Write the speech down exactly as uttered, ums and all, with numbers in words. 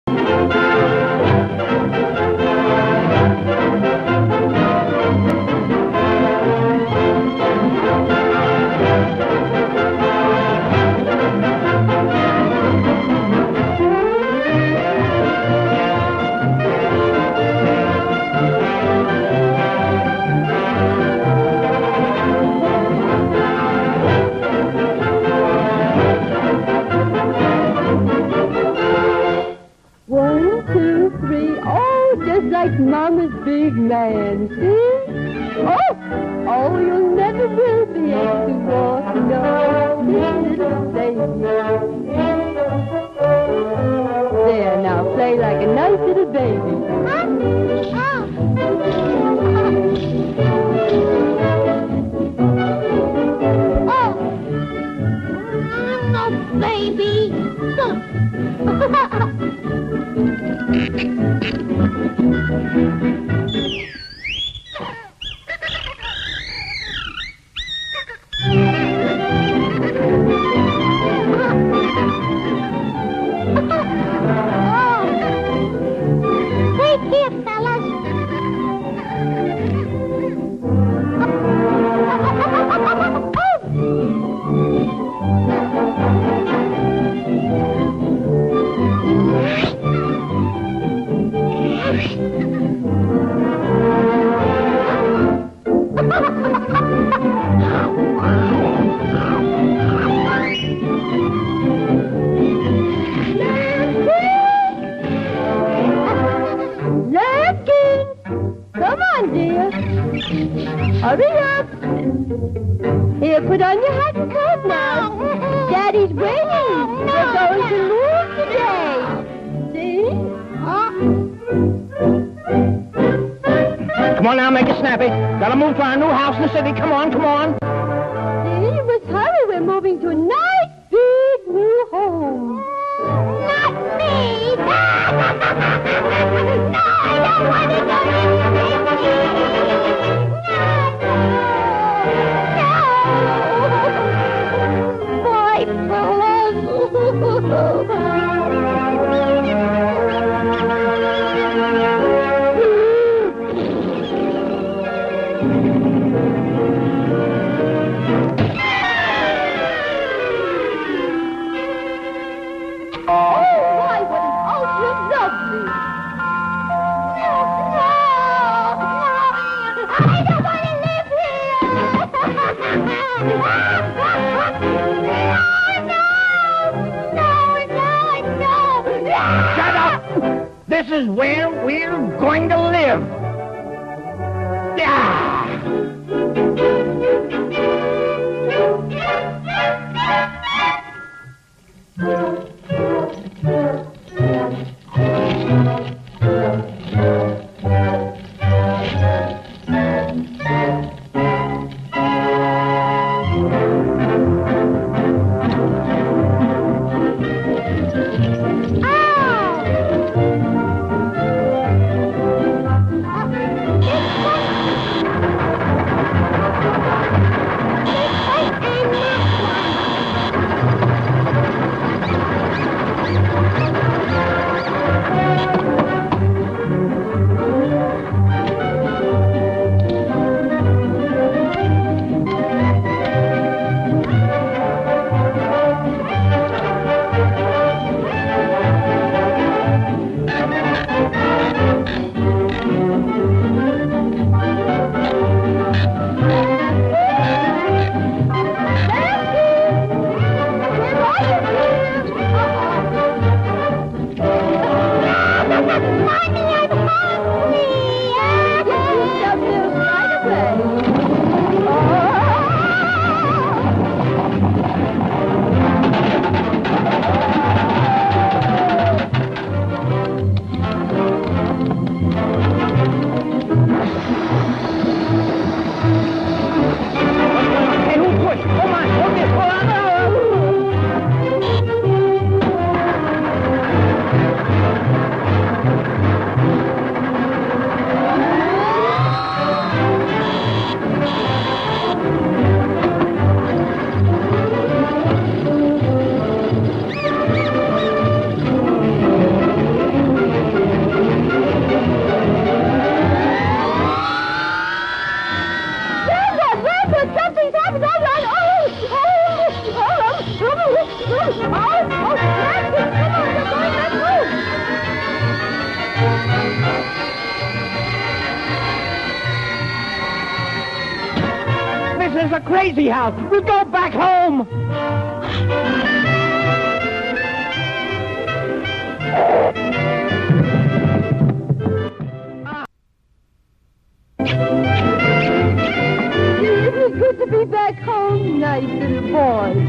Mama's big man, see? Oh, oh, you'll never will be able to walk, no, this little baby. There, now, play like a nice little baby. Huh? Oh. Oh, no, baby. Hurry up. Here, put on your hat and coat now. Daddy's waiting. We're going to move today. See? Come on now, make it snappy. Gotta move to our new house in the city. Come on, come on. See, you must hurry. We're moving to a nice, big, new home. Not me. No, I don't want to go to the This is where we're going to live. Yeah. is a crazy house. We'll go back home. Isn't it good to be back home? Nice little boy.